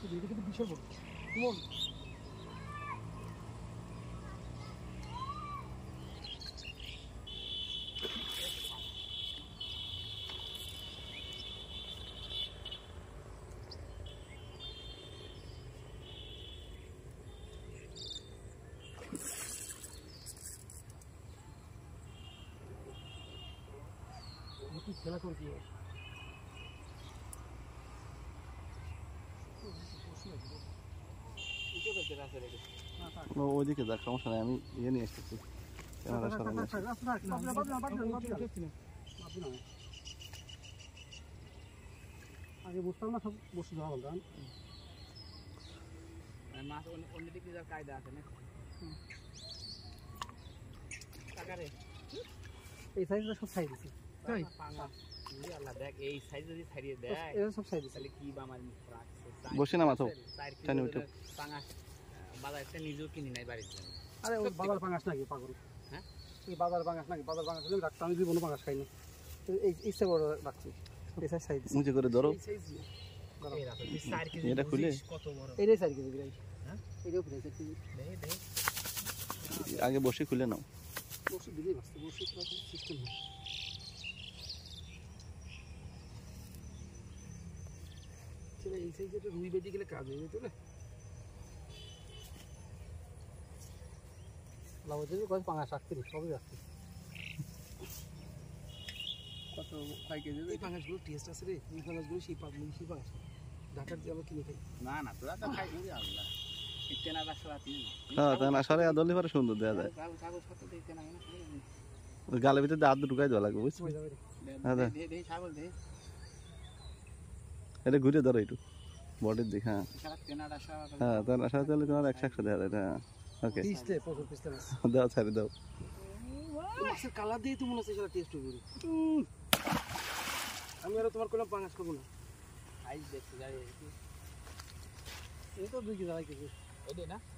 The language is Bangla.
এটা কিন্তু বিশাল বড় কেমন খেলা করছি ওইদিকে যাক, সমস্যা নাই, আমি ইয়ে নিয়ে এসেছি। আগে বুঝতাম না, সব বসে ধরা বলতাম মাছ অন্যদিকে যার কায়দা আছে না। এই সাইজটা সব ছাই দিছি। আল্লাহ দেখ, এই সাইজ যদি ছাড়িয়ে দেয় এটা সব ছাই দিছি। তাহলে কি বা আমার রাখছে বসে না মাথা পাঙাশ বাজারটা নিজেও কিনি নাই বাড়ির জন্য। আরে ওই বাজার পাঙাশ নাকি পাগল? হ্যাঁ, এই বাজার পাঙাশ নাকি? বাজার পাঙাশ হলে রাখতাম, আমি জীবনে পাঙাশ খাইনি। এই ইচ্ছা করে রাখছি, এই সাইজ ছাই দিছি। মুঝে করে ধরো এটা খুলে কত বড় এটাই 4 কেজি গ্রাই। হ্যাঁ, এটাও প্রায় 4 কেজি। আগে বসে খুলে নাও। বসে দিলেই বাঁচতে, বসে সিস্টেম নেই। এই সাইজে তো রুই বেঁধে গেলে কাজ হয়ে যেত না। লাভ কত পাঙাশ রাখতে সবই রাখতে। কত 5 কেজি এই পাঙাশগুলো টেস্ট আছে রে। এই পাঙাশগুলো সেই পাগলি সেই পাঙাশ ঢাকার যে আমরা কিনে খাই। না না, তোরা তো খাই দিবি আল্লাহ। ইতেনা বাসরা তিন হ্যাঁ, তা না সারে আদলে পরে সুন্দর দেয়া যায়। কাগজ কত দিতে না ওই গালের ভিতরে দাঁত ঢুকাই দেওয়া লাগবে, বুঝছো? হ্যাঁ, দে ছাগল দে। এটা ঘুরে ধরো একটু বডির দিক। হ্যাঁ সারা তেনাটা সারা হ্যাঁ, তার আশা তাহলে তোমার 100 দেওয়া যায়। হ্যাঁ, ওকে, পিসতে প্রচুর পিসতে আছে। দাও, ছাড়ি দাও। মাছের কালার দিয়ে তো মনে হচ্ছে সেটা টেস্ট হবে। আমি আর তোমার কোনো পাঙাশ খাবো না। সাইজ দেখতে যাই এই তো 2 কেজি 2.5 কেজি। ওই দে না।